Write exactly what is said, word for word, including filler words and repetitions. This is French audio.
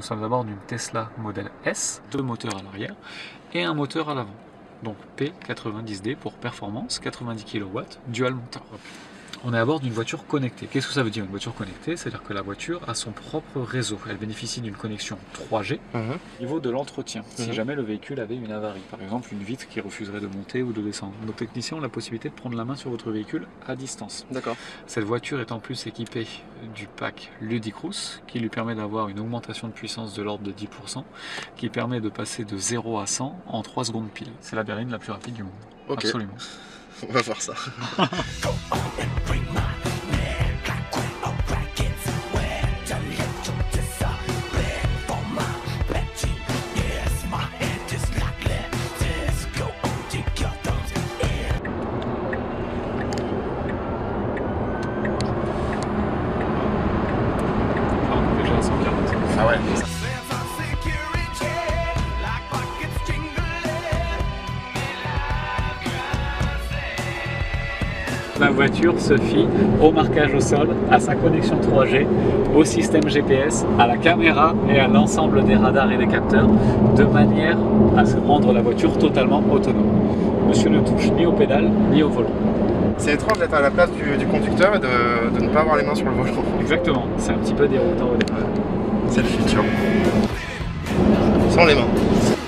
sommes à bord d'une Tesla Model S, deux moteurs à l'arrière et un moteur à l'avant. Donc P quatre-vingt-dix D pour performance, quatre-vingt-dix kilowatts, dual moteur. On est à bord d'une voiture connectée. Qu'est-ce que ça veut dire une voiture connectée? C'est-à-dire que la voiture a son propre réseau. Elle bénéficie d'une connexion trois G mmh. au niveau de l'entretien. Mmh. Si jamais le véhicule avait une avarie, par exemple une vitre qui refuserait de monter ou de descendre, nos techniciens ont la possibilité de prendre la main sur votre véhicule à distance. D'accord. Cette voiture est en plus équipée du pack Ludicrous qui lui permet d'avoir une augmentation de puissance de l'ordre de dix pour cent, qui permet de passer de zéro à cent en trois secondes pile. C'est la berline la plus rapide du monde. Okay. Absolument. On va voir ça. Ah ouais. La voiture se fie au marquage au sol, à sa connexion trois G, au système G P S, à la caméra et à l'ensemble des radars et des capteurs, de manière à se rendre la voiture totalement autonome. Monsieur ne touche ni aux pédales ni au volant. C'est étrange d'être à la place du, du conducteur et de, de ne pas avoir les mains sur le volant. Exactement, c'est un petit peu déroutant au départ. C'est le futur. Sans les mains.